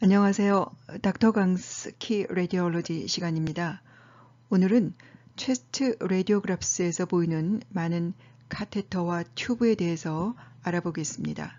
안녕하세요. 닥터 강스 키 레디올로지 시간입니다. 오늘은 체스트 레디오그래프스에서 보이는 많은 카테터와 튜브에 대해서 알아보겠습니다.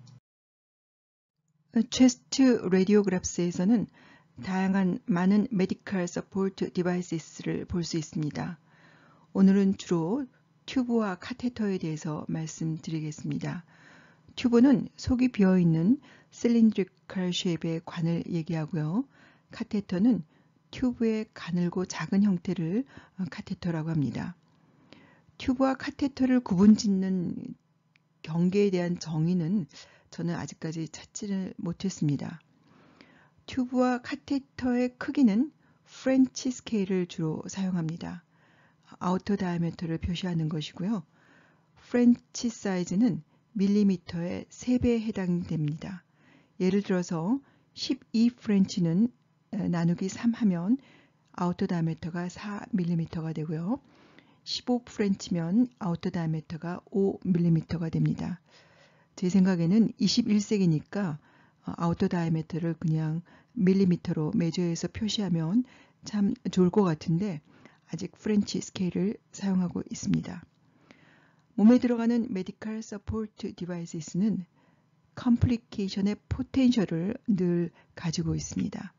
체스트 레디오그래프스에서는 다양한 많은 메디컬 서포트 디바이스를 볼 수 있습니다. 오늘은 주로 튜브와 카테터에 대해서 말씀드리겠습니다. 튜브는 속이 비어있는 실린드리컬 쉐입의 관을 얘기하고요. 카테터는 튜브의 가늘고 작은 형태를 카테터라고 합니다. 튜브와 카테터를 구분짓는 경계에 대한 정의는 저는 아직까지 찾지를 못했습니다. 튜브와 카테터의 크기는 프렌치 스케일을 주로 사용합니다. 아우터 다이아미터를 표시하는 것이고요. 프렌치 사이즈는 밀리미터의 3배에 해당됩니다. 예를 들어서 12프렌치는 나누기 3 하면 아우터 다이아미터가 4mm가 되고요. 15프렌치면 아우터 다이아미터가 5mm가 됩니다. 제 생각에는 21세기니까 아우터 다이아미터를 그냥 밀리미터로 메저해서 표시하면 참 좋을 것 같은데 아직 프렌치 스케일을 사용하고 있습니다. 몸에 들어가는 메디컬 서포트 디바이스는 컴플리케이션의 포텐셜을 늘 가지고 있습니다.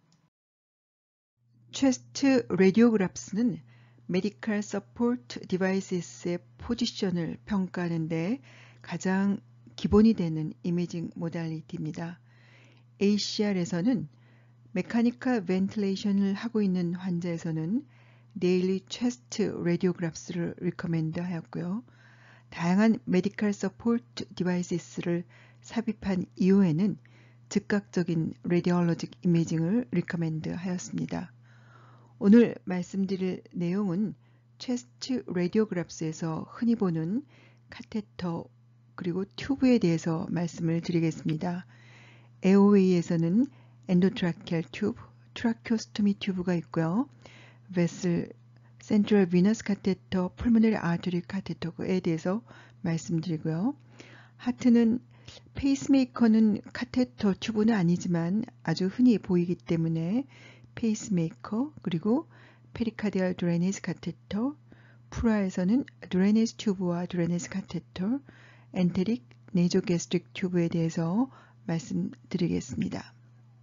체스트 레디오그래프스는 메디컬 서포트 디바이스의 포지션을 평가하는데 가장 기본이 되는 이미징 모달리티입니다. ACR에서는 메카니컬 벤틸레이션을 하고 있는 환자에서는 데일리 체스트 레디오그래프스를 리커멘드 하였고요. 다양한 메디컬 서포트 디바이스를 삽입한 이후에는 즉각적인 레디올로직 이미징을 리커멘드 하였습니다. 오늘 말씀드릴 내용은 체스트 레디오그래프스에서 흔히 보는 카테터 그리고 튜브에 대해서 말씀을 드리겠습니다. AOA에서는 엔도트라키얼 튜브, 트라키오스토미 튜브가 있고요. 베슬, 센트럴 비너스 카테터, 펄모너리 아터리 카테터에 대해서 말씀드리고요. 하트는 페이스메이커는 카테터 튜브는 아니지만 아주 흔히 보이기 때문에 페이스메이커, 그리고 페리카디얼 드레네이즈 카테터, 프라에서는 드레네이즈 튜브와 드레네이즈 카테터, 엔테릭, 네이조게스트릭 튜브에 대해서 말씀드리겠습니다.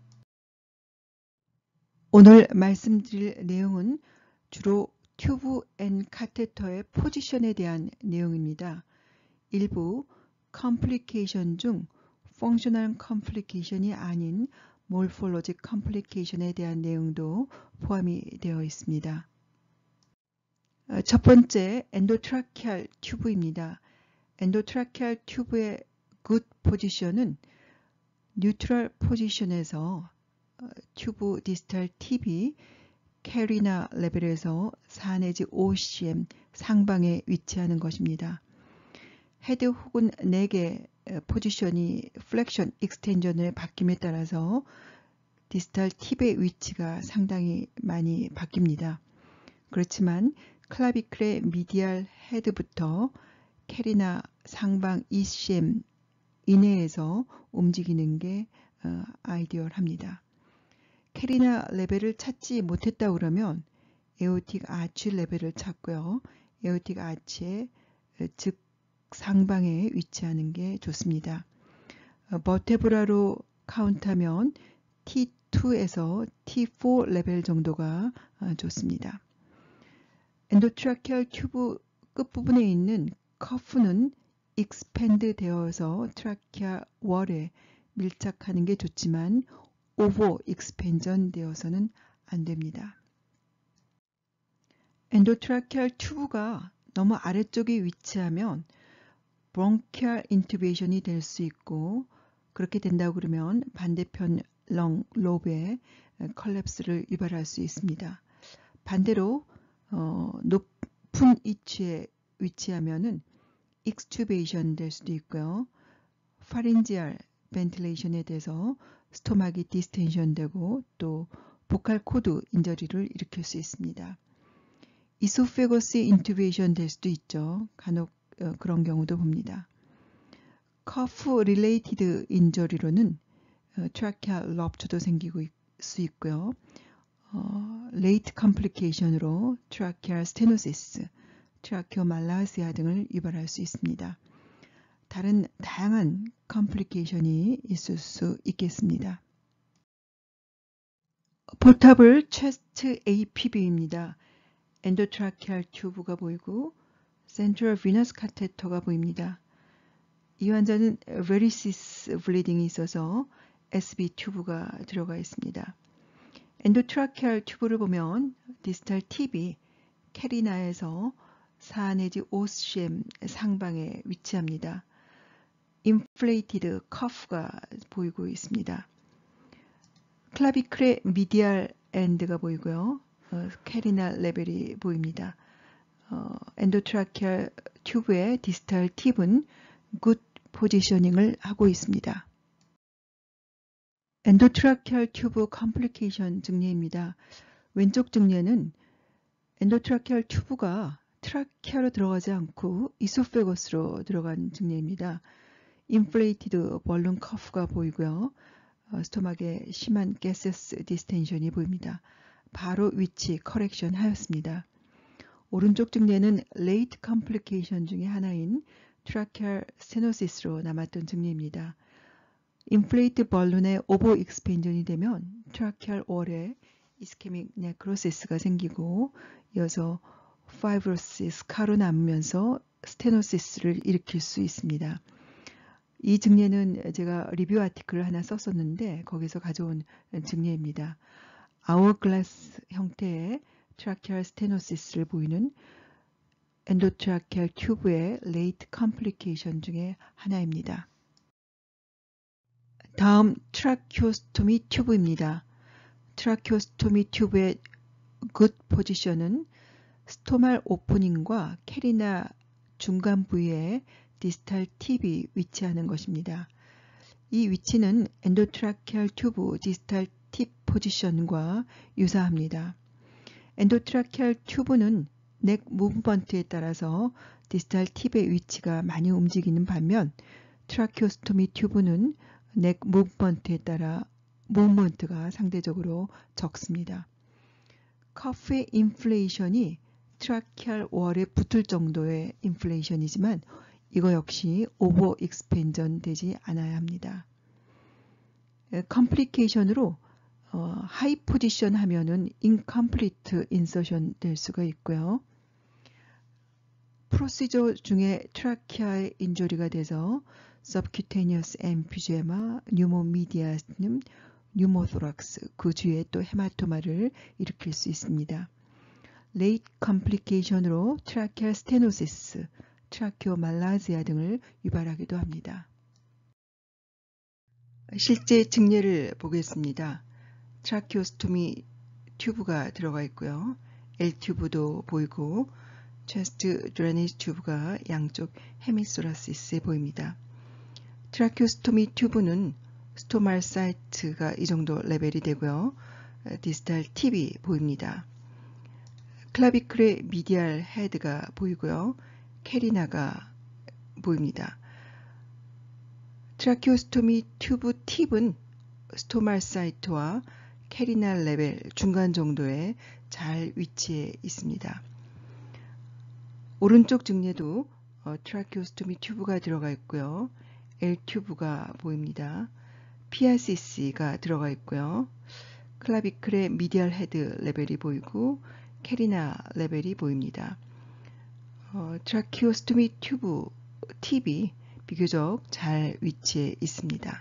오늘 말씀드릴 내용은 주로 튜브 앤 카테터의 포지션에 대한 내용입니다. 일부 컴플리케이션 중 펑셔널 컴플리케이션이 아닌 몰폴로직 컴플리케이션에 대한 내용도 포함이 되어 있습니다. 첫 번째, 엔도트라키얼 튜브입니다. 엔도트라키얼 튜브의 굿 포지션은 뉴트럴 포지션에서 튜브 디스탈 팁이 캐리나 레벨에서 4 내지 5cm 상방에 위치하는 것입니다. 헤드 혹은 넥의 포지션이 플렉션, 익스텐전의 바뀜에 따라서 디스탈 팁의 위치가 상당히 많이 바뀝니다. 그렇지만 클라비클의 미디알 헤드부터 캐리나 상방 2cm 이내에서 움직이는 게 아이디얼합니다. 캐리나 레벨을 찾지 못했다 그러면 에오틱 아치 레벨을 찾고요. 에오틱 아치의 즉 상방에 위치하는 게 좋습니다. 버테브라로 카운트하면 T2에서 T4 레벨 정도가 좋습니다. 엔도트라키얼 튜브 끝부분에 있는 커프는 익스펜드 되어서 트라키아 월에 밀착하는 게 좋지만 오버 익스펜전 되어서는 안 됩니다. 엔도트라키얼 튜브가 너무 아래쪽에 위치하면 브론키얼 인투베이션이 될 수 있고 그렇게 된다고 그러면 반대편 렁 로브에 컬랩스를 유발할 수 있습니다. 반대로 높은 위치에 위치하면은 익스튜베이션 될 수도 있고요. 파린지알 벤틸레이션에 대해서 스토막이 디스텐션 되고 또 보칼 코드 인저리를 일으킬 수 있습니다. 이소페거스 인투베이션 될 수도 있죠. 간혹 그런 경우도 봅니다. 커프 릴레이티드 인저리로는 트라키아 럽처도 생기고 수 있고요. 레이트 컴플리케이션으로 트라키아 스테노시스, 트라키오 말라시아 등을 유발할 수 있습니다. 다른 다양한 컴플리케이션이 있을 수 있겠습니다. 포터블 체스트 APB입니다. 엔도트라키알 튜브가 보이고 센트럴 비너스 카테터가 보입니다. 이 환자는 베리시스 블리딩이 있어서 SB 튜브가 들어가 있습니다. 엔도트라키알 튜브를 보면 디스탈 팁이 캐리나에서 4 내지 5cm 상방에 위치합니다. 인플레이티드 커프가 보이고 있습니다. 클라비클의 미디알 엔드가 보이고요. 캐리나 레벨이 보입니다. 엔도트라키알 튜브의 디스탈 팁은 굿 포지셔닝을 하고 있습니다. 엔도트라키알 튜브 컴플리케이션 증례입니다. 왼쪽 증례는 엔도트라키알 튜브가 트라키아로 들어가지 않고 이소페거스로 들어간 증례입니다. 인플레이티드 벌룬 커프가 보이고요. 스토막에 심한 가세스 디스텐션이 보입니다. 바로 위치 커렉션 하였습니다. 오른쪽 증례는 레이트 컴플리케이션 중에 하나인 트라키알 스테노시스로 남았던 증례입니다. 인플레이트 벌룬의 오버 익스펜전이 되면 트라키알 월에 이스케믹 네크로시스가 생기고 이어서 파이브로시스카로 남으면서 스테노시스를 일으킬 수 있습니다. 이 증례는 제가 리뷰 아티클을 하나 썼었는데 거기서 가져온 증례입니다. 아워글라스 형태의 트라키알 스테노시스를 보이는 엔도트라키알 튜브의 레이트 컴플리케이션 중에 하나입니다. 다음 트라키오스토미 튜브입니다. 트라키오스토미 튜브의 굿 포지션은 스토말 오프닝과 캐리나 중간 부위에 디스탈 팁이 위치하는 것입니다. 이 위치는 엔도트라키알 튜브 디스탈 팁 포지션과 유사합니다. 엔도트라키알 튜브는 넥 무브먼트에 따라서 디스탈 팁의 위치가 많이 움직이는 반면 트라키오스토미 튜브는 넥 무브먼트에 따라 무브먼트가 상대적으로 적습니다. 커프의 인플레이션이 트라키알 월에 붙을 정도의 인플레이션이지만 이거 역시 오버 익스펜전 되지 않아야 합니다. 컴플리케이션으로 하이 포지션 하면은 인컴플리트 인서션 될 수가 있고요. 프로시저 중에 트라키아에 인조리가 돼서 서브큐테니어스 엠피제마, 뉴모미디아스님, 뉴모토락스, 그 주위에 또 헤마토마를 일으킬 수 있습니다. 레이트 컴플리케이션으로 트라키알 스테노시스, 트라키오 말라시아 등을 유발하기도 합니다. 실제 증례를 보겠습니다. 트라키오스토미 튜브가 들어가 있고요. L튜브도 보이고 체스트 드레니지 튜브가 양쪽 헤미소라시스에 보입니다. 트라키오스토미 튜브는 스토말 사이트가 이 정도 레벨이 되고요. 디스탈 팁이 보입니다. 클라비클의 미디알 헤드가 보이고요. 캐리나가 보입니다. 트라키오스토미 튜브 팁은 스토말 사이트와 캐리나 레벨 중간 정도에 잘 위치해 있습니다. 오른쪽 증례도 트라키오스토미 튜브가 들어가 있고요. L튜브가 보입니다. PRCC가 들어가 있고요. 클라비클의 미디얼 헤드 레벨이 보이고 캐리나 레벨이 보입니다. 트라키오스토미 튜브 팁이 비교적 잘 위치해 있습니다.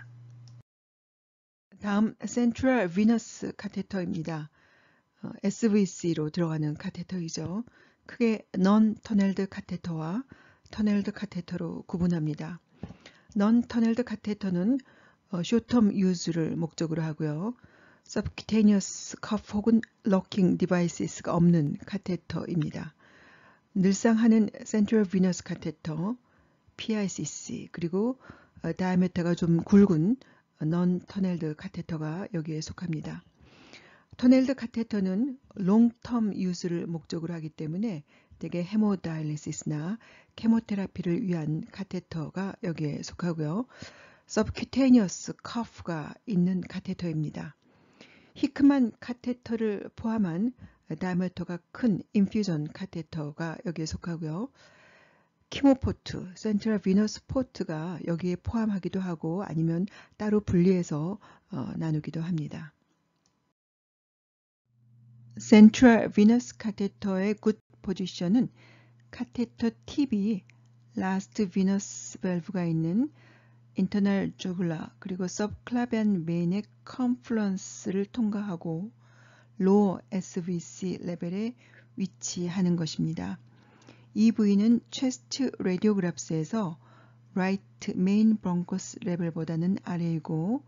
다음 센트럴 비너스 카테터입니다. SVC로 들어가는 카테터이죠. 크게 넌 터넬드 카테터와 터넬드 카테터로 구분합니다. 넌 터넬드 카테터는 쇼텀 유즈를 목적으로 하고요. 서브큐테니어스 커프 혹은 럭킹 디바이스가 없는 카테터입니다. 늘상 하는 센트럴 비너스 카테터, PICC, 그리고 다이아메터가 좀 굵은 넌 터넬드 카테터가 여기에 속합니다. 터넬드 카테터는 롱텀 유즈를 목적으로 하기 때문에 대개 헤모다이리시스나 케모테라피를 위한 카테터가 여기에 속하고요. 서브큐테니어스 커프가 있는 카테터입니다. 히크만 카테터를 포함한 다이아미터가 큰 인퓨전 카테터가 여기에 속하고요. 키모포트, 센트럴 비너스 포트가 여기에 포함하기도 하고 아니면 따로 분리해서 나누기도 합니다. 센트럴 비너스 카테터의 굿 포지션은 카테터 팁이 라스트 비너스 밸브가 있는 인터널 주글라 그리고 서브클라비안 메인의 컨플런스를 통과하고 로어 SVC 레벨에 위치하는 것입니다. 이 부위는 체스트 라디오그래프스에서 라이트 메인 브론코스 레벨보다는 아래이고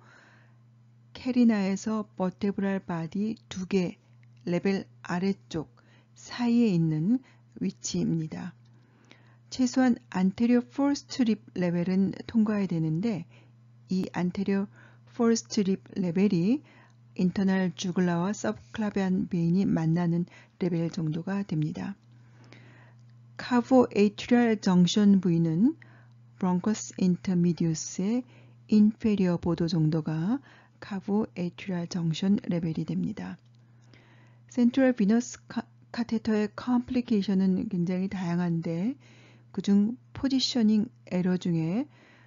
캐리나에서 버테브랄 바디 2개 레벨 아래쪽 사이에 있는 위치입니다. 최소한 안테리어 퍼스트 립 레벨은 통과해야 되는데 이 안테리어 퍼스트 립 레벨이 인터널 주글라와 서브클라비안 베인이 만나는 레벨 정도가 됩니다. 카보 에이트리얼 정션 부위는 브론커스 인터미디우스의 인페리어 보도 정도가 카보 에이트리얼 정션 레벨이 됩니다. 센트럴 비너스 카테터의 컴플리케이션은 굉장히 다양한데 그중 포지셔닝 에러 중에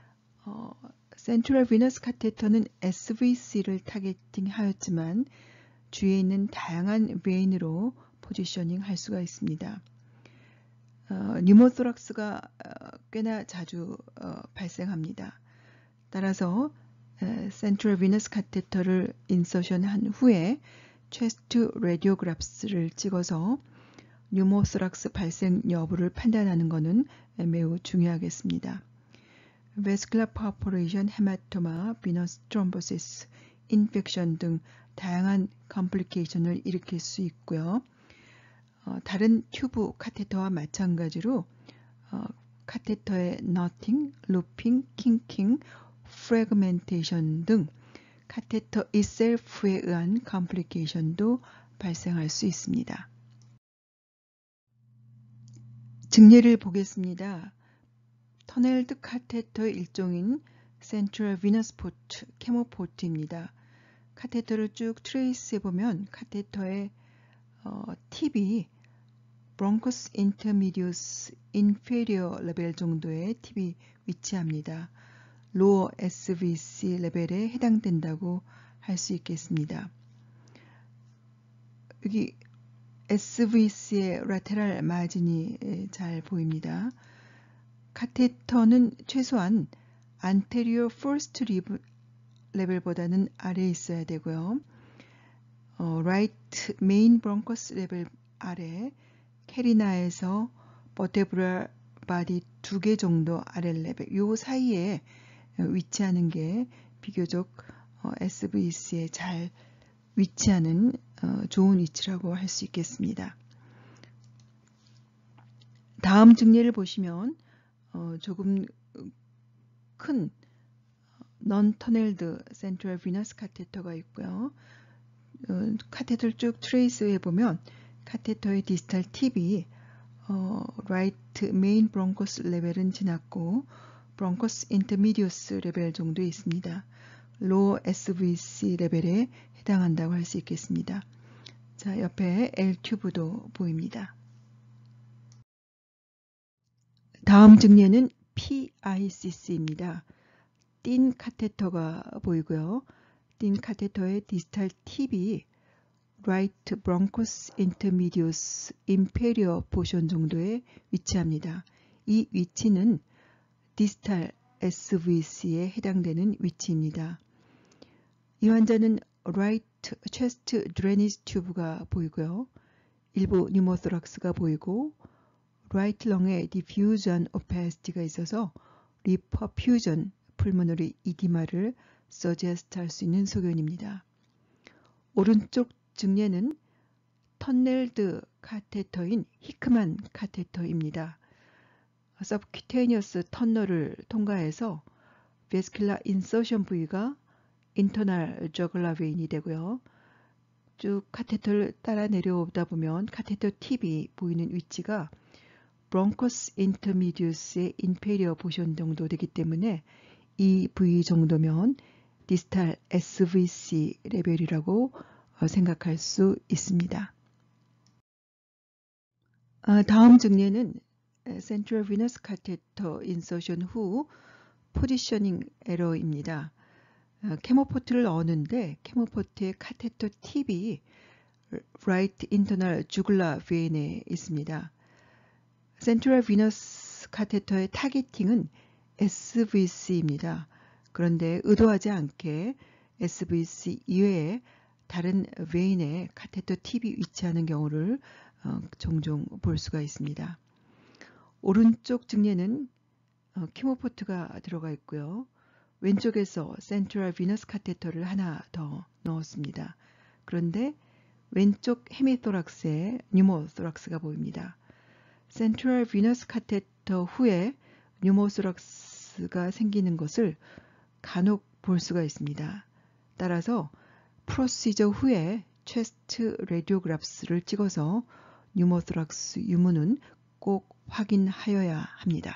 센트럴 비너스 카테터는 SVC를 타겟팅하였지만 주위에 있는 다양한 베인으로 포지셔닝 할 수가 있습니다. 뉴모토락스가 꽤나 자주 발생합니다. 따라서 센트럴 비너스 카테터를 인서션한 후에 체스트 라디오그래프스를 찍어서 뉴모토락스 발생 여부를 판단하는 것은 매우 중요하겠습니다. 베스큘러 퍼포레이션, 헤마토마, 비너스 트롬보시스, 인펙션 등 다양한 컴플리케이션을 일으킬 수 있고요. 다른 튜브 카테터와 마찬가지로 카테터의 너팅, 루핑, 킹킹, 프래그멘테이션 등 카테터 itself에 의한 컴플리케이션도 발생할 수 있습니다. 증례를 보겠습니다. 터넬드 카테터의 일종인 센트럴 비너스 포트, 케모포트입니다. 카테터를 쭉 트레이스 해보면 카테터의 팁이 브론코스 인터미디우스 인페리어 레벨 정도의 팁이 위치합니다. 로어 SVC 레벨에 해당된다고 할 수 있겠습니다. 여기 SVC의 라테랄 마진이 잘 보입니다. 카테터는 최소한 안테리어 퍼스트 리브 레벨보다는 아래에 있어야 되고요. 라이트 메인 브론커스 레벨 아래 캐리나에서 버테브랄 바디 2개 정도 아래 레벨 요 사이에 위치하는 게 비교적 SVC에 잘 위치하는 좋은 위치라고 할 수 있겠습니다. 다음 증례를 보시면 조금 큰 non-tunneled central venous 카테터가 있고요. 카테터를 쭉 트레이스 해보면 카테터의 디스탈 팁이 right main bronchus 레벨은 지났고 bronchus intermedius 레벨 정도에 있습니다. low SVC 레벨에 해당한다고 할 수 있겠습니다. 자, 옆에 L 튜브도 보입니다. 다음 증례는 PICC입니다. 띤 카테터가 보이고요. 띤 카테터의 디스탈 팁이 right bronchus intermedius inferior portion 정도에 위치합니다. 이 위치는 디스탈 SVC에 해당되는 위치입니다. 이 환자는 right chest drainage tube가 보이고요. 일부 뉴모토락스가 보이고 right lung에 diffusion opacity가 있어서 reperfusion pulmonary edema를 suggest 할 수 있는 소견입니다. 오른쪽 증례는 터넬드 카테터인 히크만 카테터입니다. 서브큐테니어스 터널을 통과해서 베스큘라 인서션 부위가 인터널 저글라 베인이 되고요. 쭉 카테터를 따라 내려오다 보면 카테터 팁이 보이는 위치가 브론코스 인터미디우스의 인페리어 포션 정도 되기 때문에 이 부위 정도면 디스탈 SVC 레벨이라고 생각할 수 있습니다. 다음 증례는 Central Venous Catheter Insertion 후 포지셔닝 에러입니다. 캐모포트를 넣었는데 캐모포트의 카테터 팁이 right internal jugular vein에 있습니다. Central Venous Catheter의 타겟팅은 SVC입니다. 그런데 의도하지 않게 SVC 이외에 다른 베인에 카테터 팁이 위치하는 경우를 종종 볼 수가 있습니다. 오른쪽 증례는 키모포트가 들어가 있고요. 왼쪽에서 센트럴 비너스 카테터를 하나 더 넣었습니다. 그런데 왼쪽 헤미토락스에 뉴모토락스가 보입니다. 센트럴 비너스 카테터 후에 뉴모토락스가 생기는 것을 간혹 볼 수가 있습니다. 따라서 프로시저 후에 체스트 레디오그래프스를 찍어서 뉴모토락스 유무는 꼭 확인하여야 합니다.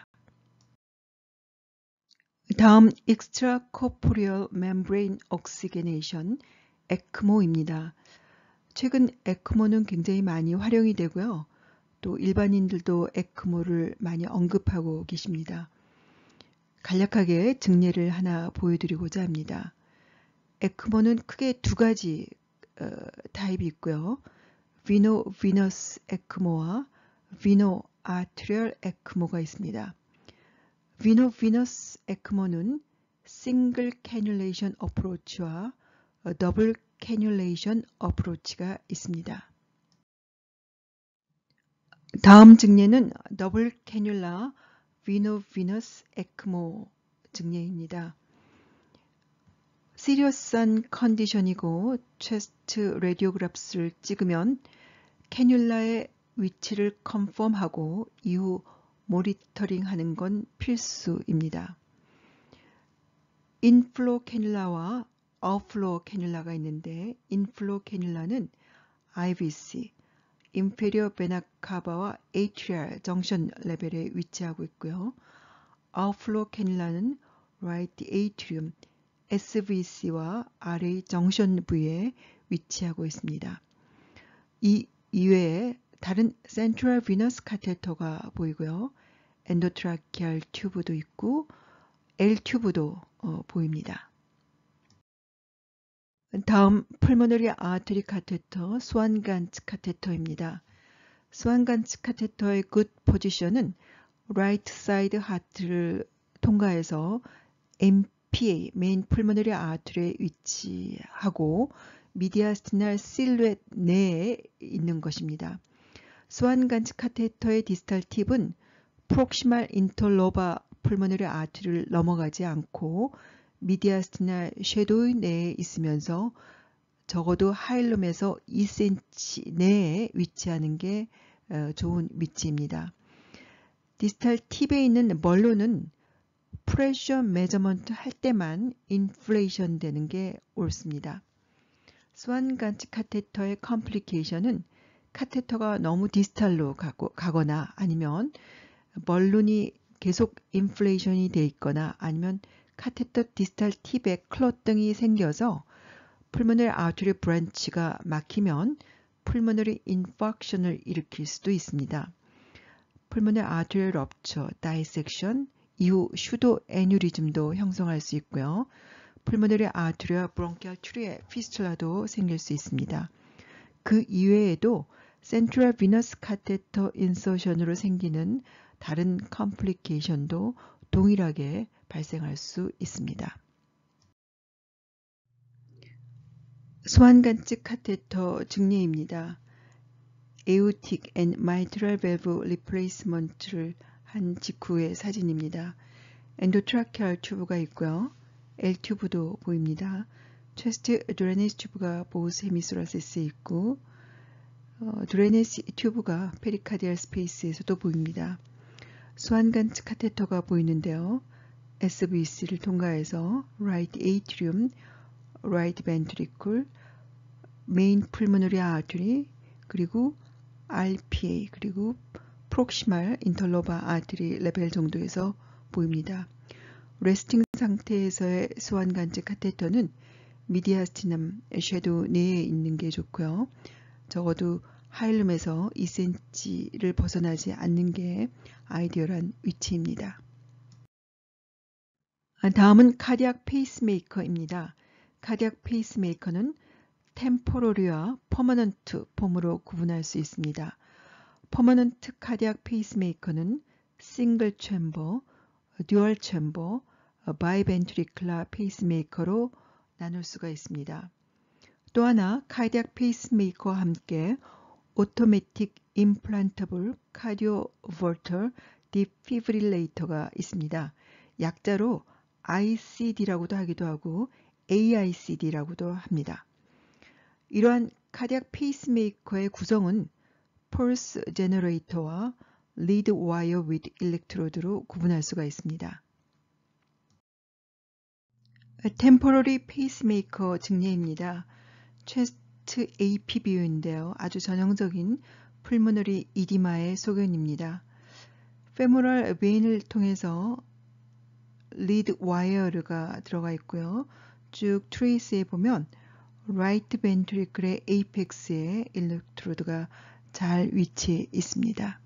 다음 Extracorporeal Membrane Oxygenation, ECMO입니다. 최근 ECMO는 굉장히 많이 활용이 되고요. 또 일반인들도 ECMO를 많이 언급하고 계십니다. 간략하게 증례를 하나 보여드리고자 합니다. ECMO는 크게 두 가지 타입이 있고요. Veno-venous ECMO와 Veno-arterial ECMO가 있습니다. Veno-venous ECMO는 싱글 캐뉼레이션 어프로치와 더블 캐뉼레이션 어프로치가 있습니다. 다음 증례는 더블 캐뉼라 Veno-venous ECMO 증례입니다. 시리어스한 컨디션이고 체스트 레디오그래프스를 찍으면 캐뉼라의 위치를 컨펌하고 이후 모니터링하는 건 필수입니다. 인플로 캐뉼라와 아웃플로 캐뉼라가 있는데 인플로 캐뉼라는 IVC, 인페리어 베나 카바와 atrial 정션 레벨에 위치하고 있고요. 아웃플로 캐뉼라는 right atrium, SVC와 RA 정션 부위에 위치하고 있습니다. 이 이외에 다른 센트럴 비너스 카테터가 보이고요. 엔도트라키알 튜브도 있고 L 튜브도 보입니다. 다음 풀모너리 아테리 카테터 스완간츠 카테터입니다. 스완간츠 카테터의 굿 포지션은 라이트 사이드 하트를 통과해서 MPA 메인 풀모너리 아테리에 위치하고 미디아스티널 실루엣 내에 있는 것입니다. 스완간츠 카테터의 디스탈 팁은 프록시말 인터로바 풀모너리 아트리를 넘어가지 않고 미디아스티널 섀도우 내에 있으면서 적어도 하일럼에서 2cm 내에 위치하는 게 좋은 위치입니다. 디스탈 팁에 있는 멀론은 프레셔 메저먼트 할 때만 인플레이션 되는 게 옳습니다. 스완간츠 카테터의 컴플리케이션은 카테터가 너무 디스탈로 가거나 아니면 멀룬이 계속 인플레이션이 돼 있거나 아니면 카테터 디스탈 팁에 클롯 등이 생겨서 풀모너리 아테리 브랜치가 막히면 풀모너리 인팍션을 일으킬 수도 있습니다. 풀모너리 아테리 럽처, 다이섹션, 이후 슈도 애뉴리즘도 형성할 수 있고요. 풀모너리 아테리와 브론키얼 튜리의 피스툴라도 생길 수 있습니다. 그 이외에도 센트럴 비너스 카테터 인서션으로 생기는 다른 컴플리케이션도 동일하게 발생할 수 있습니다. 스완간츠 카테터 증례입니다. 에오틱 앤 마이트럴 밸브 리플레이스먼트를 한 직후의 사진입니다. 엔도트라키얼 튜브가 있고요. L 튜브도 보입니다. 체스트 드레네지 튜브가 보스 헤미소라시스에 있고 드레네지 튜브가 페리카디얼 스페이스에서도 보입니다. 스완간츠 카테터가 보이는데요. SVC를 통과해서 right atrium, right ventricle, main pulmonary artery, 그리고 RPA, 그리고 proximal interlobar artery 레벨 정도에서 보입니다. resting 상태에서의 소환 간질 카테터는 미디아스티넘 섀도우 내에 있는 게 좋고요. 적어도 하일룸에서 2cm를 벗어나지 않는 게 아이디어란 위치입니다. 다음은 카디악 페이스메이커입니다. 카디악 페이스메이커는 템포러리와 퍼머넌트 폼으로 구분할 수 있습니다. 퍼머넌트 카디악 페이스메이커는 싱글 챔버, 듀얼 챔버, 바이벤트리클라 페이스메이커로 나눌 수가 있습니다. 또 하나 카디악 페이스메이커와 함께 오토매틱 임플란터블 카디오버터 디피브릴레이터가 있습니다. 약자로 ICD라고도 하기도 하고 AICD라고도 합니다. 이러한 카디악 페이스메이커의 구성은 펄스 제너레이터와 리드 와이어 위드 일렉트로드로 구분할 수가 있습니다. 템포러리 페이스메이커 증례입니다. 체스트 AP 비유인데요. 아주 전형적인 풀모너리 이디마의 소견입니다. 페모럴 베인을 통해서 리드 와이어가 들어가 있고요. 쭉 트레이스해 보면 라이트 벤트리클의 에이펙스에 일렉트로드가 잘 위치해 있습니다.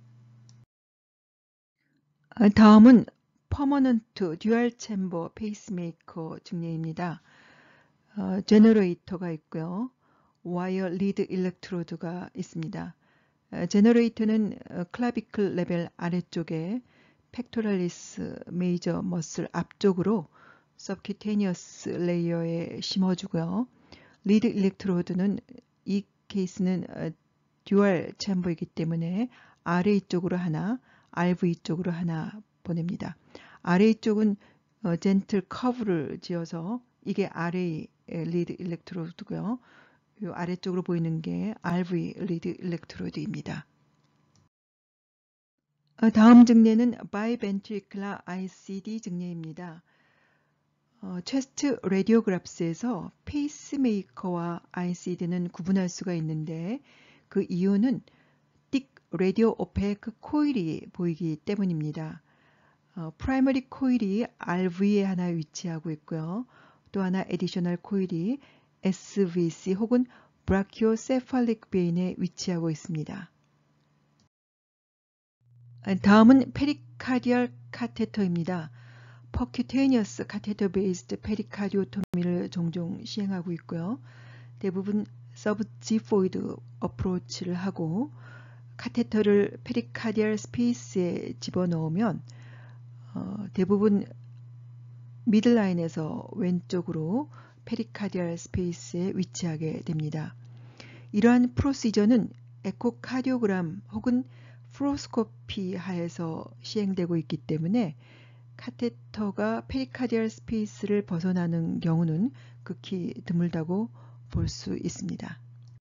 다음은 퍼머넌트 듀얼 챔버 페이스메이커 증례입니다. 제너레이터가 있고요. 와이어 리드 일렉트로드가 있습니다. 제너레이터는 클라비클 레벨 아래쪽에 팩토랄리스 메이저 머슬 앞쪽으로 서브큐테니어스 레이어에 심어주고요. 리드 일렉트로드는 이 케이스는 듀얼 챔버이기 때문에 RA 쪽으로 하나, RV 쪽으로 하나 보냅니다. RA 쪽은 젠틀 커브를 지어서 이게 RA 리드 일렉트로드고요. 이 아래쪽으로 보이는 게 RV 리드 일렉트로드입니다. 다음 증례는 바이벤트리클라 ICD 증례입니다. 체스트 레디오그래프스에서 페이스메이커와 ICD는 구분할 수가 있는데 그 이유는 띡 라디오 오페크 코일이 보이기 때문입니다. 프라이머리 코일이 RV에 하나 위치하고 있고요. 또 하나 에디셔널 코일이 SVC 혹은 브라키오세팔릭 베인에 위치하고 있습니다. 다음은 페리카디얼 카테터입니다. 퍼큐테니어스 카테터 베이스드 페리카디오토미를 종종 시행하고 있고요. 대부분 서브지포이드 어프로치를 하고 카테터를 페리카디얼 스페이스에 집어넣으면 대부분 미들라인에서 왼쪽으로 페리카디얼 스페이스에 위치하게 됩니다. 이러한 프로시저는 에코카디오그램 혹은 플로스코피 하에서 시행되고 있기 때문에 카테터가 페리카디얼 스페이스를 벗어나는 경우는 극히 드물다고 볼 수 있습니다.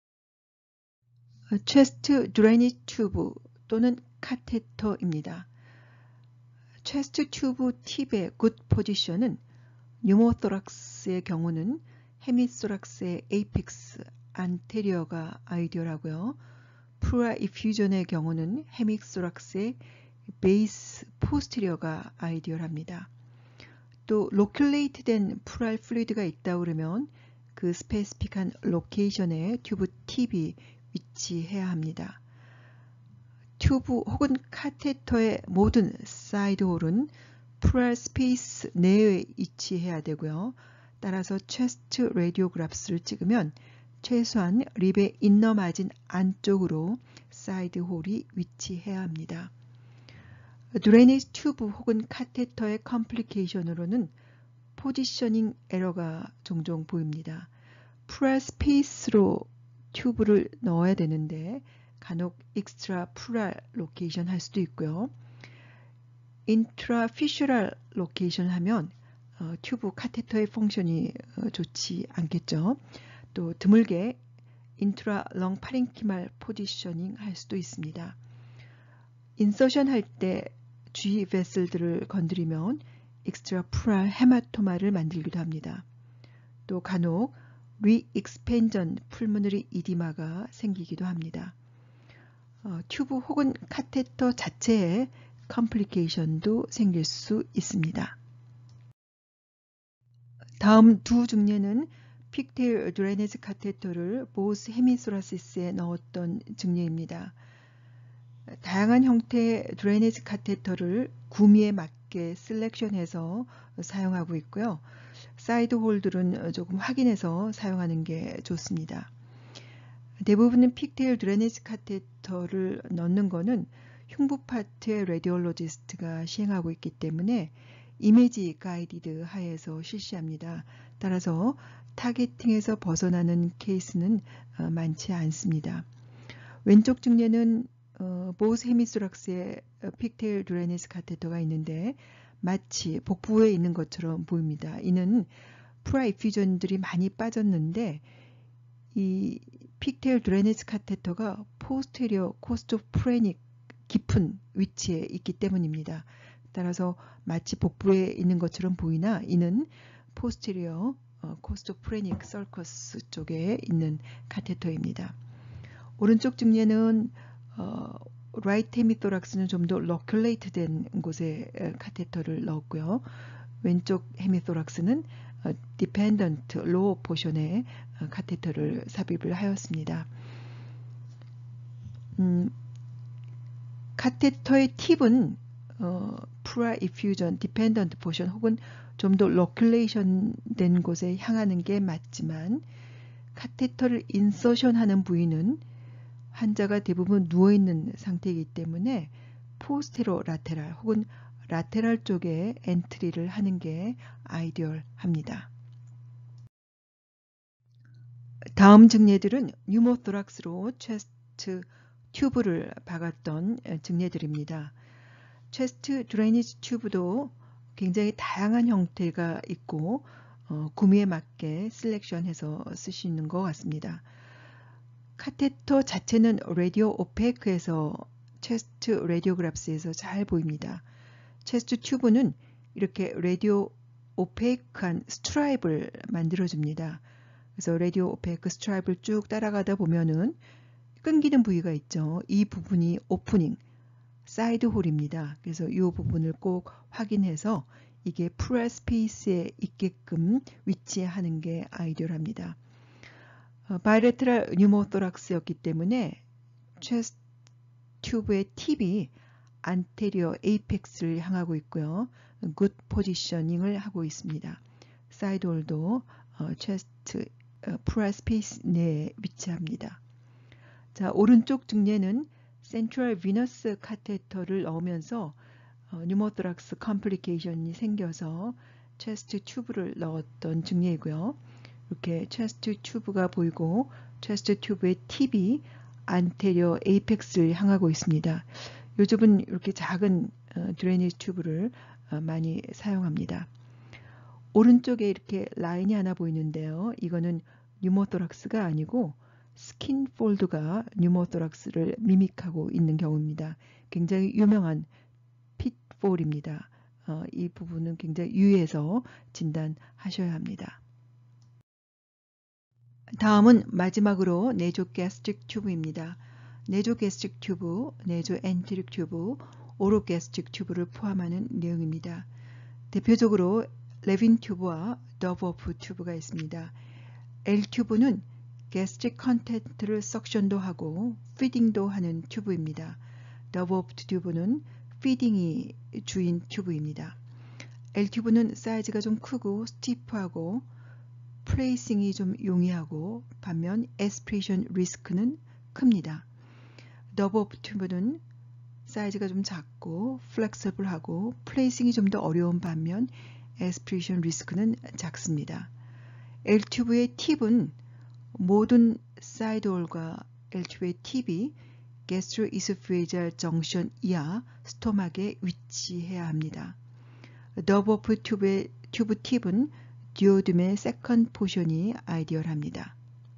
체스트 드레이니지 튜브 또는 카테터입니다. 체스트 튜브 팁의 굿 포지션은 뉴모토락스의 경우는 헤미소락스의 에이펙스 안테리어가 아이디어라고요. 프라 이퓨전의 경우는 헤믹소락스의 베이스 포스티리어가 아이디어랍니다. 또 로큘레이트된 프랄 플루이드가 있다 그러면 그 스페시픽한 로케이션에 튜브 팁이 위치해야 합니다. 튜브 혹은 카테터의 모든 사이드홀은 프랄 스페이스 내에 위치해야 되고요. 따라서 체스트 레디오그래프스를 찍으면 최소한 립의 인너 마진 안쪽으로 사이드 홀이 위치해야 합니다. 드레이니지 튜브 혹은 카테터의 컴플리케이션으로는 포지셔닝 에러가 종종 보입니다. 프랄 스페이스로 튜브를 넣어야 되는데 간혹 익스트라 프랄 로케이션 할 수도 있고요. 인트라피슈랄 로케이션 하면 튜브 카테터의 펑션이 좋지 않겠죠. 또 드물게 인트라 렁 파렌키말 포지셔닝 할 수도 있습니다. 인서션 할 때 G 베슬들을 건드리면 익스트라 프랄 헤마토마를 만들기도 합니다. 또 간혹 리익스펜전 풀모너리 이디마가 생기기도 합니다. 튜브 혹은 카테터 자체에 컴플리케이션도 생길 수 있습니다. 다음 두 증례는 픽테일 드레네지 카테터를 보스 헤미소라시스에 넣었던 증례입니다. 다양한 형태의 드레네지 카테터를 구미에 맞게 셀렉션해서 사용하고 있고요. 사이드 홀들은 조금 확인해서 사용하는 게 좋습니다. 대부분은 픽테일 드레네지 카테터를 넣는 거는 흉부 파트의 레디올로지스트가 시행하고 있기 때문에 이미지 가이디드 하에서 실시합니다. 따라서 타겟팅에서 벗어나는 케이스는 많지 않습니다. 왼쪽 증례는 보스 헤미소락스의 픽테일 드레네지 카테터가 있는데 마치 복부에 있는 것처럼 보입니다. 이는 프라이퓨전들이 많이 빠졌는데 이 픽테일 드레네지 카테터가 포스테리어 코스토프레닉 깊은 위치에 있기 때문입니다. 따라서 마치 복부에 있는 것처럼 보이나 이는 포스테리어 코스토프레닉 서커스 쪽에 있는 카테터입니다. 오른쪽 증례는 라이트 헤미토락스는 좀 더 러큘레이트 된 곳에 카테터를 넣었고요. 왼쪽 헤미토락스는 디펜던트 로어 포션에 카테터를 삽입을 하였습니다. 카테터의 팁은 프라이퓨전, 디펜던트 포션 혹은 좀 더 러큘레이션 된 곳에 향하는 게 맞지만 카테터를 인서션하는 부위는 환자가 대부분 누워있는 상태이기 때문에 포스테로 라테랄 혹은 라테랄 쪽에 엔트리를 하는 게 아이디얼합니다. 다음 증례들은 뉴모토락스로 체스트 튜브를 박았던 증례들입니다. 체스트 드레니지 튜브도 굉장히 다양한 형태가 있고 구미에 맞게 셀렉션해서 쓰시는 것 같습니다. 카테터 자체는 라디오 오페이크에서 체스트 라디오그래프스에서 잘 보입니다. 체스트 튜브는 이렇게 라디오 오페이크한 스트라이프를 만들어줍니다. 그래서 라디오 오페이크 스트라이프를 쭉 따라가다 보면은 끊기는 부위가 있죠. 이 부분이 오프닝, 사이드 홀입니다. 그래서 이 부분을 꼭 확인해서 이게 프라 스페이스에 있게끔 위치하는 게 아이디얼합니다. 바이레트럴 뉴모토락스였기 때문에 체스트 튜브의 팁이 안테리어 에이펙스를 향하고 있고요. 굿 포지셔닝을 하고 있습니다. 사이드 홀도 체스트 프라 스페이스 내에 위치합니다. 자, 오른쪽 증례는 센트럴 비너스 카테터를 넣으면서 뉴모토락스 컴플리케이션이 생겨서 체스트 튜브를 넣었던 증례이고요. 이렇게 체스트 튜브가 보이고 체스트 튜브의 팁이 안테리어 에이펙스를 향하고 있습니다. 요즘은 이렇게 작은 드레니지 튜브를 많이 사용합니다. 오른쪽에 이렇게 라인이 하나 보이는데요. 이거는 뉴모토락스가 아니고 스킨 폴드가 뉴모토락스를 미믹하고 있는 경우입니다. 굉장히 유명한 핏폴입니다. 이 부분은 굉장히 유의해서 진단하셔야 합니다. 다음은 마지막으로 내조 게스트릭 튜브입니다. 내조 게스트릭 튜브, 내조 엔테릭 튜브, 오로 게스트릭 튜브를 포함하는 내용입니다. 대표적으로 레빈 튜브와 더버프 튜브가 있습니다. L 튜브는 게스트릭 컨텐트를 석션도 하고 피딩도 하는 튜브입니다. 더버프 튜브는 피딩이 주인 튜브입니다. L 튜브는 사이즈가 좀 크고 스티프하고 플레이싱이 좀 용이하고 반면 에스피레이션 리스크는 큽니다. 더버프 튜브는 사이즈가 좀 작고 플렉서블하고 플레이싱이 좀 더 어려운 반면 에스피레이션 리스크는 작습니다. L 튜브의 팁은 모든 사이드홀과 L 튜브의 팁이 게스트로이소페이지얼 정션 이하 스토막에 위치해야 합니다. 더버프 튜브의 튜브 팁은 디오듐의 세컨드 포션이 아이디얼합니다.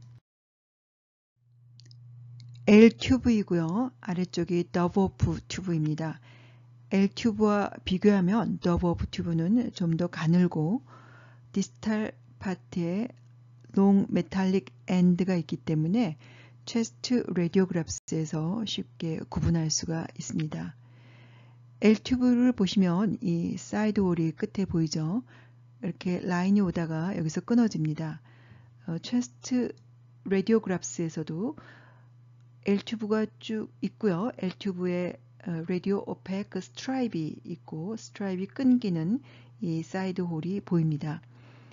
L 튜브이고요. 아래쪽이 더버프 튜브입니다. L 튜브와 비교하면 더버프 튜브는 좀 더 가늘고 디스탈 파트에 롱 메탈릭 엔드가 있기 때문에 체스트 라디오그래프스에서 쉽게 구분할 수가 있습니다. L 튜브를 보시면 이 사이드 홀이 끝에 보이죠. 이렇게 라인이 오다가 여기서 끊어집니다. 체스트 라디오그래프스에서도 L튜브가 쭉 있고요. L튜브에 라디오 오펙 스트라이브이 있고 스트라이브이 끊기는 이 사이드 홀이 보입니다.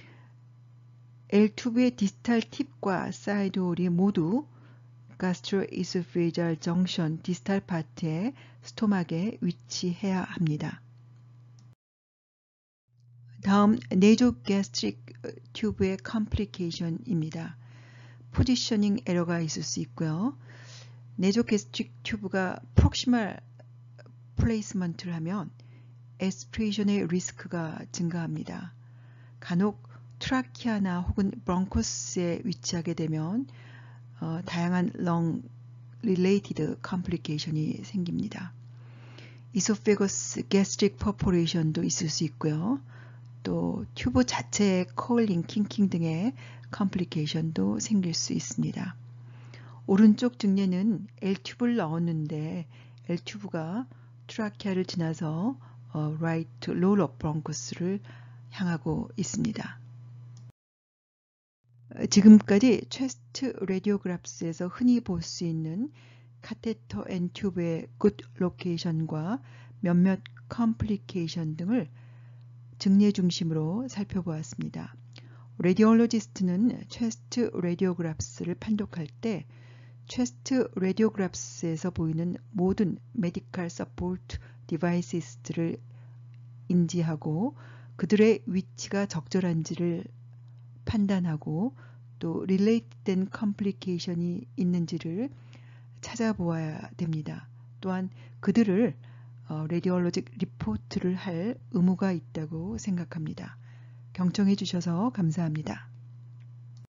L튜브의 디스탈 팁과 사이드 홀이 모두 gastroesophageal junction 디스탈 파트의 스토막에 위치해야 합니다. 다음 네조 게스트릭 튜브의 컴플리케이션입니다. 포지셔닝 에러가 있을 수 있고요. 네조 게스트릭 튜브가 프록시멀 플레이스먼트를 하면 에스피레이션의 리스크가 증가합니다. 간혹 트라키아나 혹은 브론코스에 위치하게 되면 다양한 렁 related complication이 생깁니다. 이소페거스 gastric perforation도 있을 수 있고요. 또 튜브 자체의 컬링, 킹킹 등의 complication도 생길 수 있습니다. 오른쪽 증례는 L튜브를 넣었는데 L튜브가 트라키아를 지나서 right lower bronchus를 향하고 있습니다. 지금까지 체스트 라디오그래프스에서 흔히 볼 수 있는 카테터 앤 튜브의 good location과 몇몇 컴플리케이션 등을 증례 중심으로 살펴보았습니다. 라디올로지스트는 체스트 라디오그래프스를 판독할 때 체스트 라디오그래프스에서 보이는 모든 메디컬 서포트 디바이스들을 인지하고 그들의 위치가 적절한지를 판단하고 또 릴레이트된 컴플리케이션이 있는지를 찾아보아야 됩니다. 또한 그들을 라디올로직 리포트를 할 의무가 있다고 생각합니다. 경청해 주셔서 감사합니다.